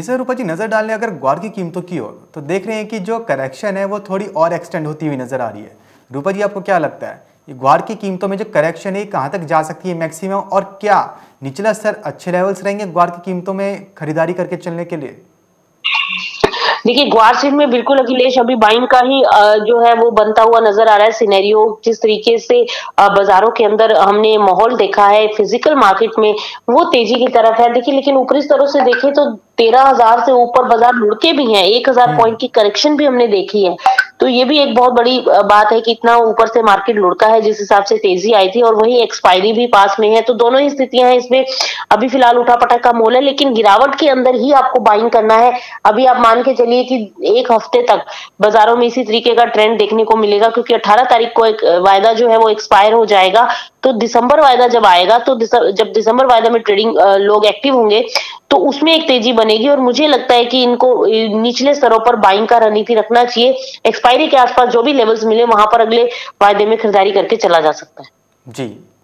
Sir, रूपा जी नज़र डालने अगर ग्वार की कीमतों की ओर तो देख रहे हैं कि जो करेक्शन है वो थोड़ी और एक्सटेंड होती हुई नज़र आ रही है। रूपा जी, आपको क्या लगता है ये ग्वार की कीमतों में जो करेक्शन है कहाँ तक जा सकती है मैक्सिमम, और क्या निचला स्तर अच्छे लेवल्स रहेंगे ग्वार की कीमतों में खरीदारी करके चलने के लिए? देखिए, ग्वार सीड में बिल्कुल अखिलेश अभी बाइंग का ही जो है वो बनता हुआ नज़र आ रहा है सिनेरियो। जिस तरीके से बाज़ारों के अंदर हमने माहौल देखा है फिज़िकल मार्केट में, वो तेज़ी की तरफ है। देखिए, लेकिन ऊपरी स्तरों से देखें तो 13,000 से ऊपर बाज़ार लुढ़के भी हैं, 1,000 पॉइंट की करेक्शन भी हमने देखी है। तो ये भी एक बहुत बड़ी बात है कि इतना ऊपर से मार्केट लुढ़का है, जिस हिसाब से तेज़ी आई थी, और वहीं एक्सपायरी भी पास में है। तो दोनों ही स्थितियाँ हैं इसमें। अभी फिलहाल उठा-पटक का मोल है, लेकिन गिरावट के अंदर ही आपको बाइंग करना है। अभी आप मान के चलिए कि 1 हफ्ते तक बाज़ारों में इसी तरीके का ट्रेंड देखने को मिलेगा, क्योंकि 18 तारीख को एक वायदा जो है वो एक्सपायर हो जाएगा। तो दिसंबर वायदा जब आएगा, तो जब दिसंबर वायदा में ट्रेडिंग लोग एक्टिव होंगे, तो उसमें एक तेज़ी बनेगी, और मुझे लगता है कि इनको निचले स्तरों पर बाइंग का रणनीति रखना चाहिए। एक्सपायरी के आस-पास जो भी लेवल्स मिले, वहाँ पर अगले वायदे में खरीदारी करके चला जा सकता है। जी।